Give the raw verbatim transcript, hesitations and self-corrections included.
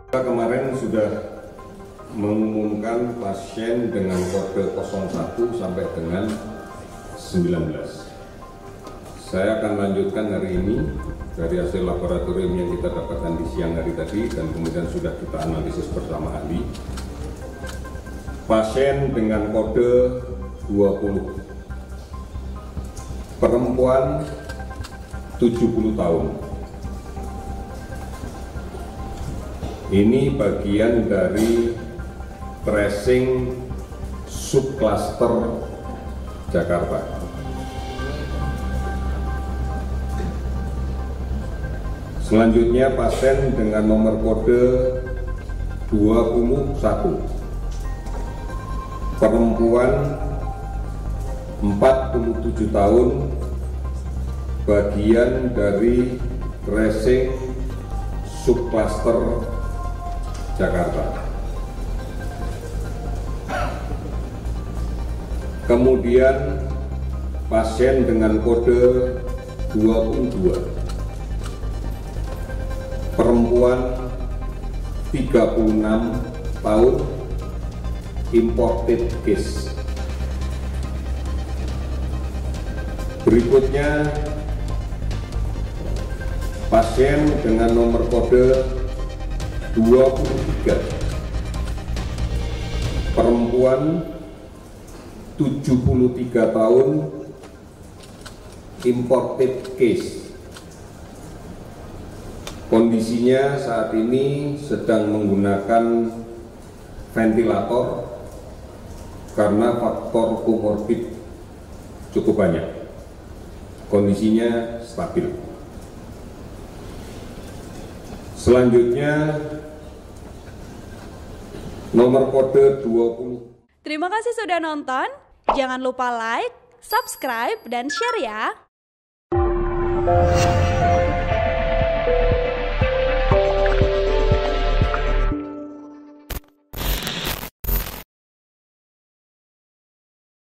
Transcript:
Kita kemarin sudah mengumumkan pasien dengan kode nol satu sampai dengan sembilan belas. Saya akan lanjutkan hari ini dari hasil laboratorium yang kita dapatkan di siang hari tadi dan kemudian sudah kita analisis bersama ahli. Pasien dengan kode dua puluh, perempuan tujuh puluh tahun. Ini bagian dari tracing subcluster Jakarta. Selanjutnya pasien dengan nomor kode dua puluh satu, perempuan empat puluh tujuh tahun, bagian dari tracing subcluster Jakarta. Kemudian pasien dengan kode dua puluh dua, perempuan tiga puluh enam tahun, imported case. Berikutnya pasien dengan nomor kode dua puluh tiga, perempuan tujuh puluh tiga tahun, imported case. Kondisinya saat ini sedang menggunakan ventilator karena faktor komorbid cukup banyak. Kondisinya stabil. Selanjutnya nomor kode dua puluh. Terima kasih sudah nonton. Jangan lupa like, subscribe, dan share ya.